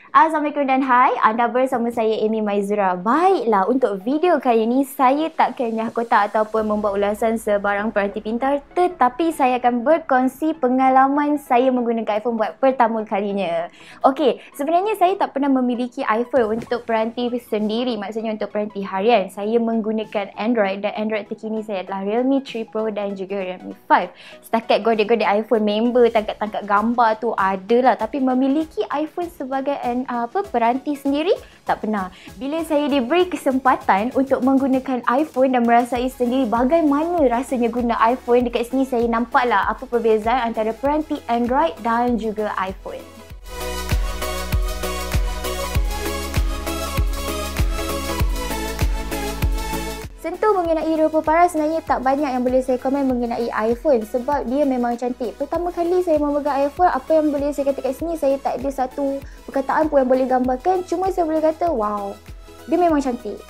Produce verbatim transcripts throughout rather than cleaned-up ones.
Assalamualaikum dan hai, anda bersama saya Amy Maizura. Baiklah, untuk video kali ini saya tak kenyah kotak ataupun membuat ulasan sebarang peranti pintar, tetapi saya akan berkongsi pengalaman saya menggunakan iPhone buat pertama kalinya. Okey, sebenarnya saya tak pernah memiliki iPhone untuk peranti sendiri, maksudnya untuk peranti harian. Saya menggunakan Android dan Android terkini saya adalah Realme three Pro dan juga Realme five. Setakat godek-godek iPhone member, tangkap-tangkap gambar tu adalah, tapi memiliki iPhone sebagai apa peranti sendiri tak pernah. Bila saya diberi kesempatan untuk menggunakan iPhone dan merasai sendiri bagaimana rasanya guna iPhone, dekat sini saya nampaklah apa perbezaan antara peranti Android dan juga iPhone. Sentuh mengenai rupa paras, sebenarnya tak banyak yang boleh saya komen mengenai iPhone sebab dia memang cantik. Pertama kali saya memegang iPhone, apa yang boleh saya kata kat sini, saya tak ada satu perkataan pun yang boleh gambarkan. Cuma saya boleh kata, wow, dia memang cantik.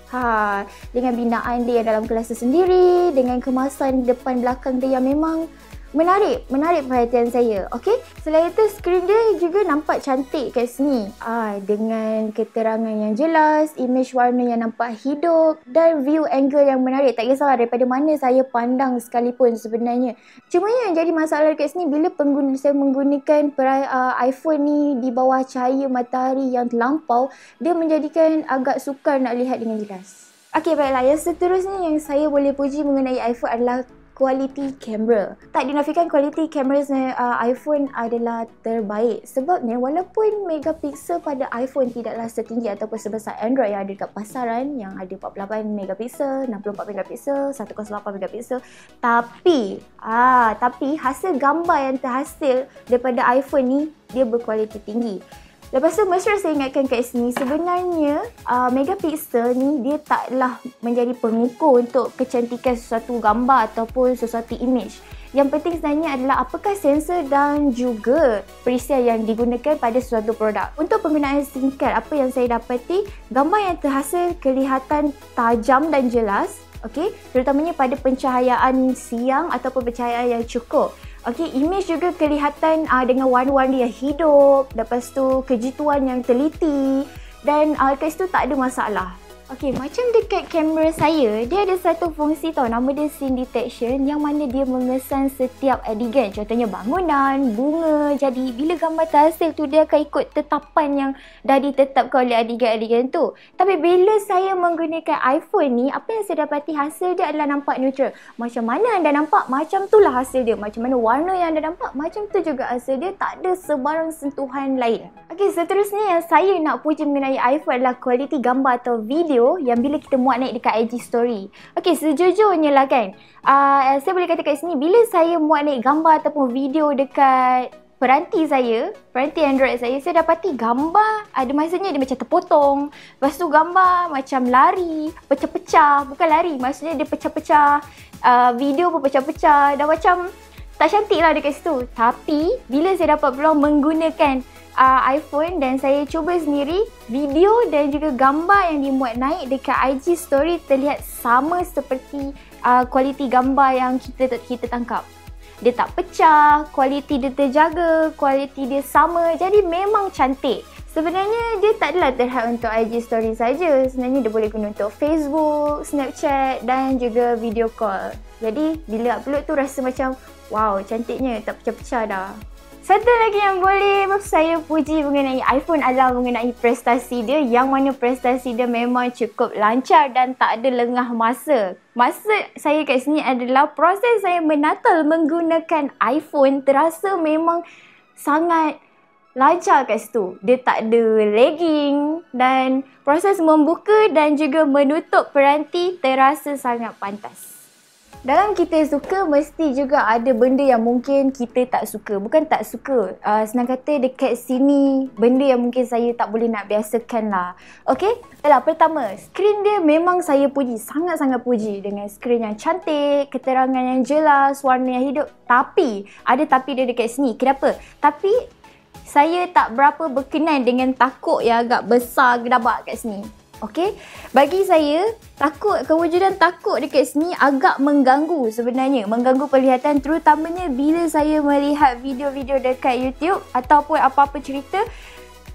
Ha, dengan binaan dia dalam kelas sendiri, dengan kemasan depan belakang dia yang memang menarik, menarik perhatian saya. Okey, selain itu skrin dia juga nampak cantik kat sini. Ah, dengan keterangan yang jelas, image warna yang nampak hidup dan view angle yang menarik. Tak kisahlah daripada mana saya pandang sekalipun sebenarnya. Cuma yang jadi masalah kat sini bila pengguna saya menggunakan uh, iPhone ni di bawah cahaya matahari yang terlampau, dia menjadikan agak sukar nak lihat dengan jelas. Okey, baiklah, yang seterusnya yang saya boleh puji mengenai iPhone adalah kualiti kamera. Tak dinafikan kualiti kamera uh, iPhone adalah terbaik. Sebabnya walaupun megapiksel pada iPhone tidaklah setinggi ataupun sebesar Android yang ada dekat pasaran yang ada empat puluh lapan megapiksel, enam puluh empat megapiksel, seratus lapan megapiksel, tapi ah tapi hasil gambar yang terhasil daripada iPhone ni dia berkualiti tinggi. Lepas tu mesti saya ingatkan kat sini, sebenarnya uh, megapiksel ni dia taklah menjadi pengukur untuk kecantikan sesuatu gambar ataupun sesuatu image. Yang penting sebenarnya adalah apakah sensor dan juga perisai yang digunakan pada sesuatu produk. Untuk penggunaan singkat, apa yang saya dapati, gambar yang terhasil kelihatan tajam dan jelas, okey, terutamanya pada pencahayaan siang ataupun pencahayaan yang cukup. Okey, image juga kelihatan uh, dengan warna-warna yang hidup, lepas tu kejituan yang teliti dan uh, kat situ tak ada masalah. Okey, macam dekat kamera saya, dia ada satu fungsi tau, nama dia scene detection, yang mana dia mengesan setiap adegan. Contohnya bangunan, bunga. Jadi bila gambar terhasil tu, dia akan ikut tetapan yang dah ditetapkan oleh adegan-adegan tu. Tapi bila saya menggunakan iPhone ni, apa yang saya dapati, hasil dia adalah nampak neutral. Macam mana anda nampak, macam itulah hasil dia. Macam mana warna yang anda nampak, macam tu juga hasil dia. Tak ada sebarang sentuhan lain. Okey, seterusnya yang saya nak puji mengenai iPhone adalah kualiti gambar atau video yang bila kita muat naik dekat I G story. Okey, sejujurnya lah kan, uh, saya boleh kata kat sini, bila saya muat naik gambar ataupun video dekat peranti saya, peranti Android saya, saya dapati gambar ada masanya dia macam terpotong. Lepas tu gambar macam lari, pecah-pecah. Bukan lari, maksudnya dia pecah-pecah. Uh, video pun pecah-pecah. Dah macam tak cantik lah dekat situ. Tapi bila saya dapat peluang menggunakan uh, iPhone dan saya cuba sendiri, video dan juga gambar yang dimuat naik dekat I G story terlihat sama seperti uh, kualiti gambar yang kita kita tangkap. Dia tak pecah, kualiti dia terjaga, kualiti dia sama. Jadi memang cantik. Sebenarnya dia tak adalah terhad untuk I G story saja. Sebenarnya dia boleh guna untuk Facebook, Snapchat dan juga video call. Jadi bila upload tu rasa macam wow, cantiknya, tak pecah-pecah dah. Satu lagi yang boleh saya puji mengenai iPhone adalah mengenai prestasi dia, yang mana prestasi dia memang cukup lancar dan tak ada lengah masa. Maksud saya kat sini adalah proses saya menatal menggunakan iPhone terasa memang sangat lancar kat situ. Dia tak ada lagging dan proses membuka dan juga menutup peranti terasa sangat pantas. Dalam kita suka, mesti juga ada benda yang mungkin kita tak suka. Bukan tak suka, uh, senang kata dekat sini benda yang mungkin saya tak boleh nak biasakan lah. Okey, adalah pertama, skrin dia memang saya puji, sangat-sangat puji. Dengan skrin yang cantik, keterangan yang jelas, warna yang hidup. Tapi, ada tapi dia dekat sini. Kenapa? Tapi, saya tak berapa berkenan dengan takuk yang agak besar gedabak kat sini. Okey, bagi saya takut, kewujudan takut dekat sini agak mengganggu sebenarnya, mengganggu penglihatan, terutamanya bila saya melihat video-video dekat YouTube ataupun apa-apa cerita.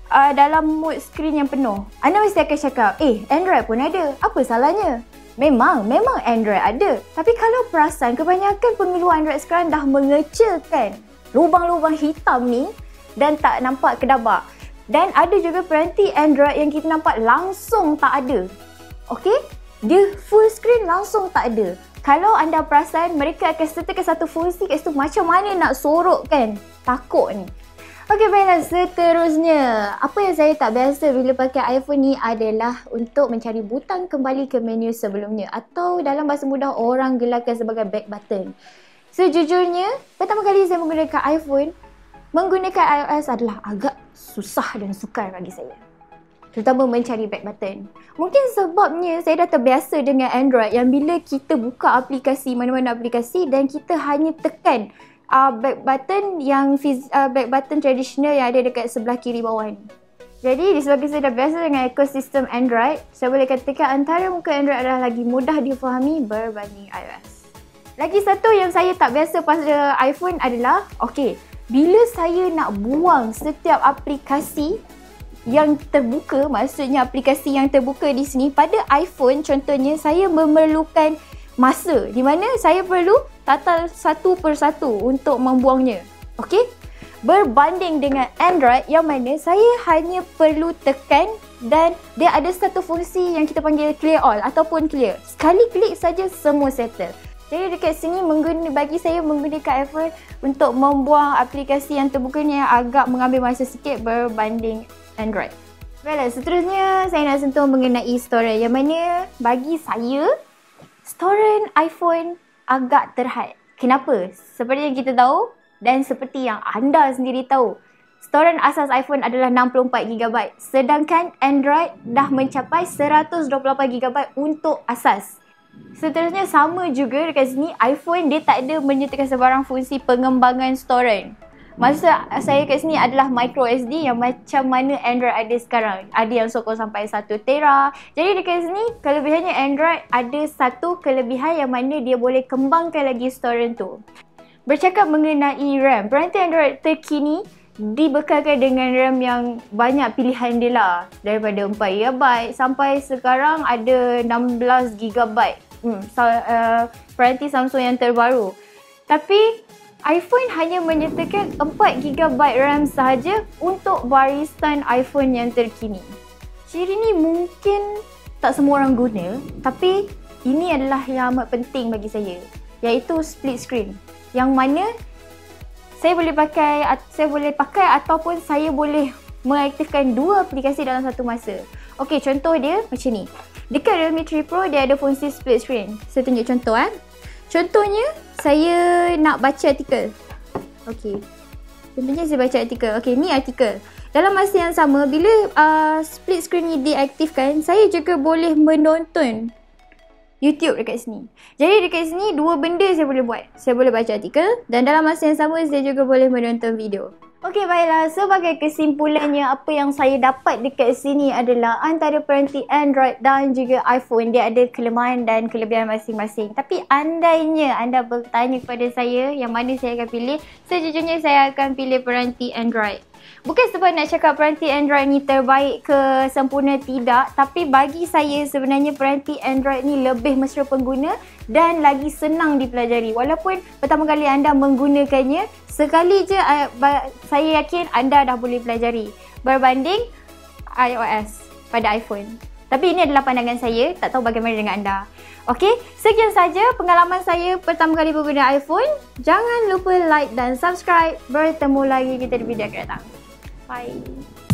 uh, dalam mode skrin yang penuh, anda mesti akan cakap, eh Android pun ada, apa salahnya? Memang, memang Android ada. Tapi kalau perasan, kebanyakan pengelua Android sekarang dah mengecilkan lubang-lubang hitam ni dan tak nampak kedabak. Dan ada juga peranti Android yang kita nampak langsung tak ada. Okey? Dia full screen langsung tak ada. Kalau anda perasan, mereka akan sertakan satu fungsi kat situ, macam mana nak sorok kan? Takut ni. Okey, baiklah, seterusnya. Apa yang saya tak biasa bila pakai iPhone ni adalah untuk mencari butang kembali ke menu sebelumnya, atau dalam bahasa mudah orang gelarkan sebagai back button. Sejujurnya, pertama kali saya menggunakan iPhone, menggunakan iOS adalah agak susah dan sukar bagi saya. Terutama mencari back button. Mungkin sebabnya saya dah terbiasa dengan Android yang bila kita buka aplikasi, mana-mana aplikasi, dan kita hanya tekan uh, back button yang uh, back button tradisional yang ada dekat sebelah kiri bawah ni. Jadi disebabkan saya dah biasa dengan ekosistem Android, saya boleh katakan antara muka Android adalah lagi mudah difahami berbanding iOS. Lagi satu yang saya tak biasa pada iPhone adalah, okey, bila saya nak buang setiap aplikasi yang terbuka, maksudnya aplikasi yang terbuka di sini, pada iPhone contohnya saya memerlukan masa di mana saya perlu tata satu persatu untuk membuangnya. Okey? Berbanding dengan Android yang mana saya hanya perlu tekan dan dia ada satu fungsi yang kita panggil clear all ataupun clear. Sekali klik saja semua settle. Jadi dekat sini mengguna, bagi saya menggunakan iPhone untuk membuang aplikasi yang terbuka ni agak mengambil masa sikit berbanding Android. Baiklah, seterusnya saya nak sentuh mengenai storage yang mana bagi saya storage iPhone agak terhad. Kenapa? Seperti yang kita tahu dan seperti yang anda sendiri tahu, storage asas iPhone adalah enam puluh empat giga byte, sedangkan Android dah mencapai seratus dua puluh lapan giga byte untuk asas. Seterusnya sama juga dekat sini, iPhone dia tak ada menyertakan sebarang fungsi pengembangan storage. Maksud saya kat sini adalah micro S D yang macam mana Android ada sekarang. Ada yang sokong sampai satu tera. Jadi dekat sini kelebihannya Android ada satu kelebihan yang mana dia boleh kembangkan lagi storage tu. Bercakap mengenai RAM, peranti Android terkini dibekalkan dengan RAM yang banyak pilihan dia lah. Daripada empat giga byte sampai sekarang ada enam belas giga byte. Hmm, so, uh, peranti Samsung yang terbaru. Tapi iPhone hanya menyertakan empat giga byte RAM sahaja untuk barisan iPhone yang terkini. Ciri ni mungkin tak semua orang guna, tapi ini adalah yang amat penting bagi saya, iaitu split screen. Yang mana saya boleh pakai saya boleh pakai ataupun saya boleh mengaktifkan dua aplikasi dalam satu masa. Okey, contoh dia macam ni. Dekat Realme three Pro dia ada fungsi split screen. Saya tunjuk contoh eh. Contohnya, saya nak baca artikel. Okey. Contohnya saya baca artikel. Okey, ni artikel. Dalam masa yang sama, bila uh, split screen ni diaktifkan, saya juga boleh menonton YouTube dekat sini. Jadi dekat sini, dua benda saya boleh buat. Saya boleh baca artikel dan dalam masa yang sama, saya juga boleh menonton video. Okey, baiklah. Sebagai kesimpulannya, apa yang saya dapat dekat sini adalah antara peranti Android dan juga iPhone, dia ada kelemahan dan kelebihan masing-masing. Tapi andainya anda bertanya kepada saya yang mana saya akan pilih, sejujurnya saya akan pilih peranti Android. Bukan sebab nak cakap peranti Android ni terbaik ke sempurna, tidak. Tapi bagi saya sebenarnya peranti Android ni lebih mesra pengguna dan lagi senang dipelajari. Walaupun pertama kali anda menggunakannya, sekali je saya yakin anda dah boleh pelajari berbanding iOS pada iPhone. Tapi ini adalah pandangan saya, tak tahu bagaimana dengan anda. Okey, sekian saja pengalaman saya pertama kali berguna iPhone. Jangan lupa like dan subscribe. Bertemu lagi kita di video akan datang. Bye.